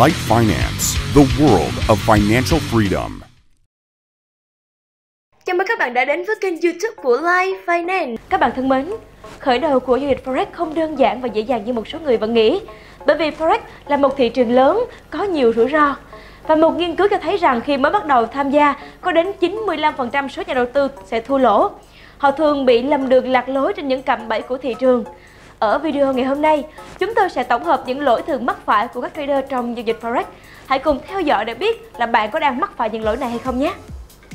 Light Finance, the world of financial freedom. Chào mừng các bạn đã đến với kênh YouTube của Light Finance. Các bạn thân mến, khởi đầu của giao dịch Forex không đơn giản và dễ dàng như một số người vẫn nghĩ. Bởi vì Forex là một thị trường lớn, có nhiều rủi ro. Và một nghiên cứu cho thấy rằng khi mới bắt đầu tham gia, có đến 95% số nhà đầu tư sẽ thua lỗ. Họ thường bị lầm đường lạc lối trên những cạm bẫy của thị trường. Ở video ngày hôm nay, chúng tôi sẽ tổng hợp những lỗi thường mắc phải của các trader trong giao dịch Forex. Hãy cùng theo dõi để biết là bạn có đang mắc phải những lỗi này hay không nhé.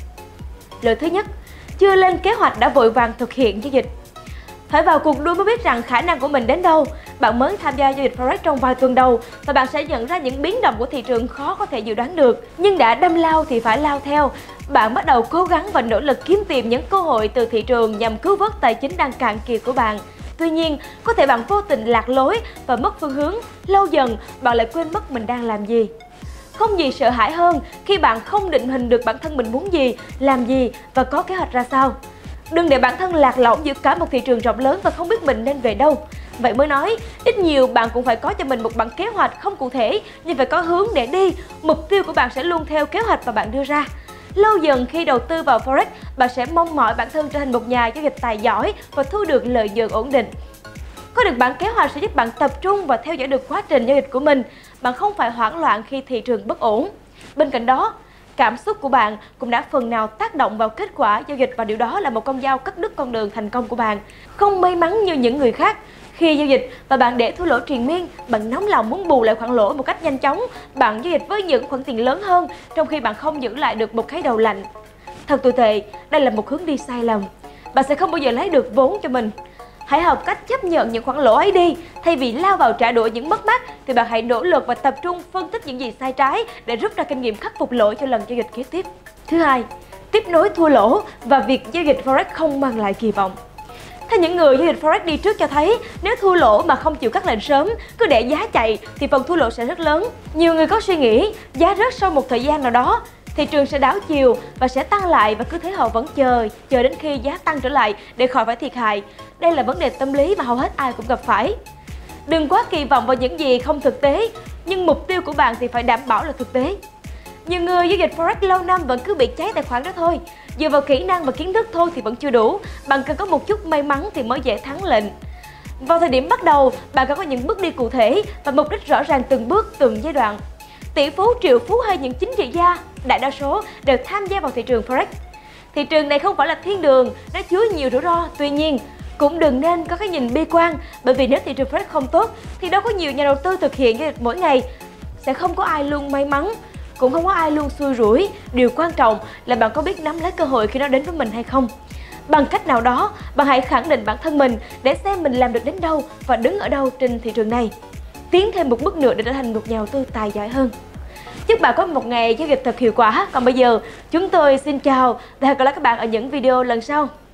Lỗi thứ nhất, chưa lên kế hoạch đã vội vàng thực hiện giao dịch. Phải vào cuộc đua mới biết rằng khả năng của mình đến đâu. Bạn mới tham gia giao dịch Forex trong vài tuần đầu và bạn sẽ nhận ra những biến động của thị trường khó có thể dự đoán được. Nhưng đã đâm lao thì phải lao theo. Bạn bắt đầu cố gắng và nỗ lực kiếm tìm những cơ hội từ thị trường nhằm cứu vớt tài chính đang cạn kiệt của bạn. Tuy nhiên, có thể bạn vô tình lạc lối và mất phương hướng. Lâu dần, bạn lại quên mất mình đang làm gì. Không gì sợ hãi hơn khi bạn không định hình được bản thân mình muốn gì, làm gì và có kế hoạch ra sao. Đừng để bản thân lạc lõng giữa cả một thị trường rộng lớn và không biết mình nên về đâu. Vậy mới nói, ít nhiều bạn cũng phải có cho mình một bản kế hoạch không cụ thể, nhưng phải có hướng để đi. Mục tiêu của bạn sẽ luôn theo kế hoạch mà bạn đưa ra. Lâu dần khi đầu tư vào Forex, bạn sẽ mong mỏi bản thân trở thành một nhà giao dịch tài giỏi và thu được lợi nhuận ổn định. Có được bản kế hoạch sẽ giúp bạn tập trung và theo dõi được quá trình giao dịch của mình. Bạn không phải hoảng loạn khi thị trường bất ổn. Bên cạnh đó, cảm xúc của bạn cũng đã phần nào tác động vào kết quả giao dịch và điều đó là một con dao cắt đứt con đường thành công của bạn. Không may mắn như những người khác. Khi giao dịch và bạn để thua lỗ triền miên, bạn nóng lòng muốn bù lại khoản lỗ một cách nhanh chóng. Bạn giao dịch với những khoản tiền lớn hơn trong khi bạn không giữ lại được một cái đầu lạnh. Thật tồi tệ, đây là một hướng đi sai lầm. Bạn sẽ không bao giờ lấy được vốn cho mình. Hãy học cách chấp nhận những khoản lỗ ấy đi. Thay vì lao vào trả đũa những mất mát thì bạn hãy nỗ lực và tập trung phân tích những gì sai trái để rút ra kinh nghiệm khắc phục lỗi cho lần giao dịch kế tiếp. Thứ hai, tiếp nối thua lỗ và việc giao dịch Forex không mang lại kỳ vọng. Theo những người giao dịch Forex đi trước cho thấy, nếu thua lỗ mà không chịu cắt lệnh sớm, cứ để giá chạy thì phần thua lỗ sẽ rất lớn. Nhiều người có suy nghĩ giá rớt sau một thời gian nào đó, thị trường sẽ đảo chiều và sẽ tăng lại và cứ thế họ vẫn chờ đến khi giá tăng trở lại để khỏi phải thiệt hại. Đây là vấn đề tâm lý mà hầu hết ai cũng gặp phải. Đừng quá kỳ vọng vào những gì không thực tế, nhưng mục tiêu của bạn thì phải đảm bảo là thực tế. Nhiều người giao dịch Forex lâu năm vẫn cứ bị cháy tài khoản đó thôi. Dựa vào kỹ năng và kiến thức thôi thì vẫn chưa đủ. Bạn cần có một chút may mắn thì mới dễ thắng lệnh. Vào thời điểm bắt đầu, bạn cần có những bước đi cụ thể và mục đích rõ ràng từng bước, từng giai đoạn. Tỷ phú, triệu phú hay những chính trị gia, đại đa số đều tham gia vào thị trường Forex. Thị trường này không phải là thiên đường, nó chứa nhiều rủi ro. Tuy nhiên, cũng đừng nên có cái nhìn bi quan, bởi vì nếu thị trường Forex không tốt thì đâu có nhiều nhà đầu tư thực hiện giao dịch mỗi ngày. Sẽ không có ai luôn may mắn, cũng không có ai luôn xui rủi. Điều quan trọng là bạn có biết nắm lấy cơ hội khi nó đến với mình hay không. Bằng cách nào đó, bạn hãy khẳng định bản thân mình để xem mình làm được đến đâu và đứng ở đâu trên thị trường này. Tiến thêm một bước nữa để trở thành một nhà đầu tư tài giỏi hơn. Chúc bạn có một ngày giao dịch thật hiệu quả. Còn bây giờ, chúng tôi xin chào và hẹn gặp lại các bạn ở những video lần sau.